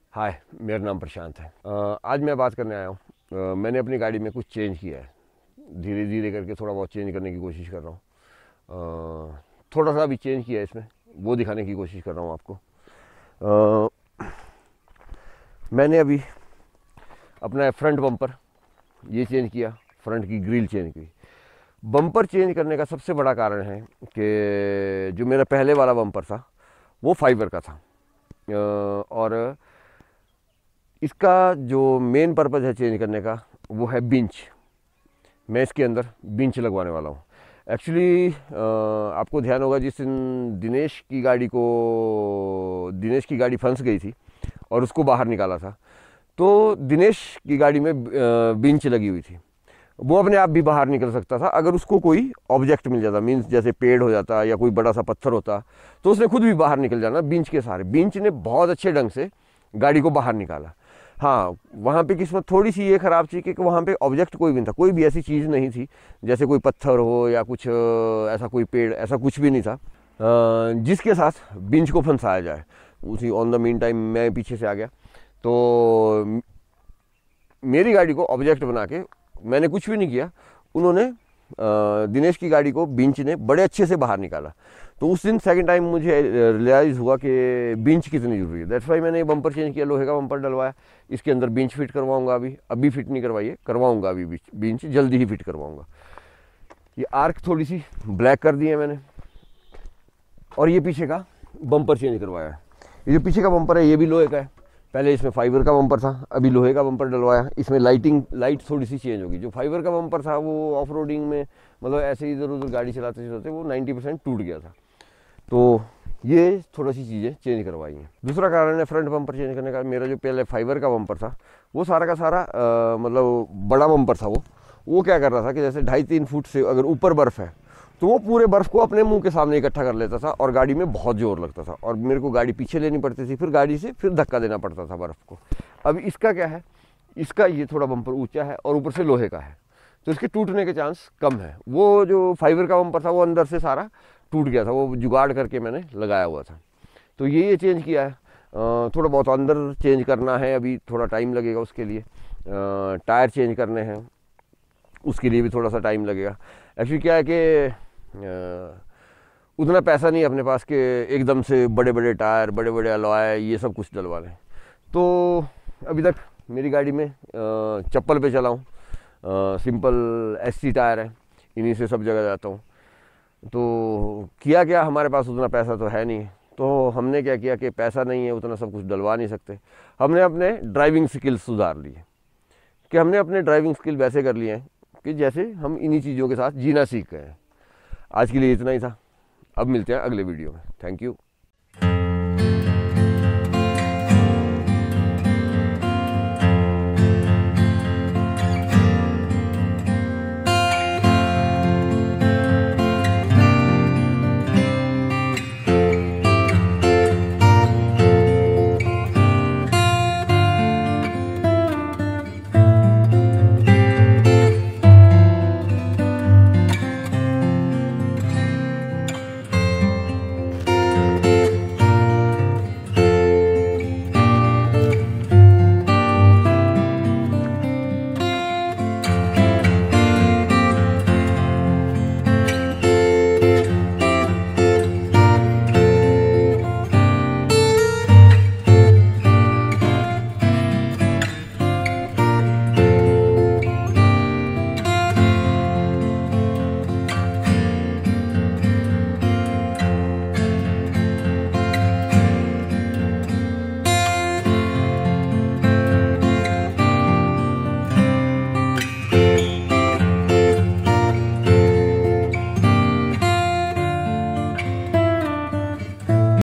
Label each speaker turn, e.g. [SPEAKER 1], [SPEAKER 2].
[SPEAKER 1] हाय, मेरा नाम प्रशांत है। आज मैं बात करने आया हूँ। मैंने अपनी गाड़ी में कुछ चेंज किया है। धीरे धीरे करके थोड़ा बहुत चेंज करने की कोशिश कर रहा हूँ। थोड़ा सा अभी चेंज किया है इसमें, वो दिखाने की कोशिश कर रहा हूँ आपको। मैंने अभी अपना फ्रंट बम्पर ये चेंज किया, फ्रंट की ग्रिल चेंज की। बम्पर चेंज करने का सबसे बड़ा कारण है कि जो मेरा पहले वाला बम्पर था वो फाइबर का था, और इसका जो मेन पर्पज़ है चेंज करने का वो है बिंच। मैं इसके अंदर बिंच लगवाने वाला हूँ। एक्चुअली आपको ध्यान होगा, जिस दिन दिनेश की गाड़ी फंस गई थी और उसको बाहर निकाला था, तो दिनेश की गाड़ी में बिंच लगी हुई थी। वो अपने आप भी बाहर निकल सकता था अगर उसको कोई ऑब्जेक्ट मिल जाता, मीन्स जैसे पेड़ हो जाता या कोई बड़ा सा पत्थर होता, तो उसने खुद भी बाहर निकल जाना बिंच के सहारे। बिंच ने बहुत अच्छे ढंग से गाड़ी को बाहर निकाला। हाँ, वहाँ पे किस्मत थोड़ी सी ये ख़राब थी कि वहाँ पे ऑब्जेक्ट कोई भी नहीं था, कोई भी ऐसी चीज़ नहीं थी जैसे कोई पत्थर हो या कुछ ऐसा कोई पेड़, ऐसा कुछ भी नहीं था जिसके साथ बिंच को फंसाया जाए। उसी ऑन द मीन टाइम मैं पीछे से आ गया, तो मेरी गाड़ी को ऑब्जेक्ट बना के मैंने कुछ भी नहीं किया। उन्होंने दिनेश की गाड़ी को बिंच ने बड़े अच्छे से बाहर निकाला। तो उस दिन सेकंड टाइम मुझे रियलाइज़ हुआ कि बिंच कितनी ज़रूरी है। दैट्स वाई मैंने बम्पर चेंज किया, लोहे का बम्पर डलवाया। इसके अंदर बिंच फिट करवाऊंगा। अभी फिट नहीं करवाइए, करवाऊंगा अभी बिंच जल्दी ही फिट करवाऊंगा। ये आर्क थोड़ी सी ब्लैक कर दी है मैंने, और ये पीछे का बम्पर चेंज करवाया है। ये जो पीछे का बम्पर है ये भी लोहे का है। पहले इसमें फाइबर का बम्पर था, अभी लोहे का बम्पर डलवाया। इसमें लाइट थोड़ी सी चेंज होगी। जो फाइबर का बम्पर था वो ऑफ रोडिंग में, मतलब ऐसे इधर उधर गाड़ी चलाते चलाते वो 90% टूट गया था। तो ये थोड़ी सी चीज़ें चेंज करवाई हैं। दूसरा कारण है फ्रंट बम्पर चेंज करने का। मेरा जो पहले फाइबर का बम्पर था वो सारा का सारा मतलब बड़ा बम्पर था। वो क्या कर रहा था कि जैसे 2.5-3 फुट से अगर ऊपर बर्फ़ है तो वो पूरे बर्फ़ को अपने मुंह के सामने इकट्ठा कर लेता था और गाड़ी में बहुत ज़ोर लगता था, और मेरे को गाड़ी पीछे लेनी पड़ती थी, फिर गाड़ी से फिर धक्का देना पड़ता था बर्फ़ को। अब इसका क्या है, इसका ये थोड़ा बम्पर ऊंचा है और ऊपर से लोहे का है, तो इसके टूटने के चांस कम है। वो जो फाइबर का बम्पर था वो अंदर से सारा टूट गया था, वो जुगाड़ करके मैंने लगाया हुआ था। तो ये चेंज किया है। थोड़ा बहुत अंदर चेंज करना है, अभी थोड़ा टाइम लगेगा उसके लिए। टायर चेंज करने हैं, उसके लिए भी थोड़ा सा टाइम लगेगा। एक्चुअली क्या है कि उतना पैसा नहीं है अपने पास कि एकदम से बड़े बड़े टायर, बड़े बड़े अलॉय, ये सब कुछ डलवा लें। तो अभी तक मेरी गाड़ी में चप्पल पे चला हूँ, सिंपल SC टायर है, इन्हीं से सब जगह जाता हूँ। तो किया क्या, हमारे पास उतना पैसा तो है नहीं, तो हमने क्या किया कि पैसा नहीं है उतना सब कुछ डलवा नहीं सकते। हमने अपने ड्राइविंग स्किल्स सुधार लिए, कि हमने अपने ड्राइविंग स्किल वैसे कर लिए हैं कि जैसे हम इन्हीं चीज़ों के साथ जीना सीख गए हैं। आज के लिए इतना ही था। अब मिलते हैं अगले वीडियो में। Thank you.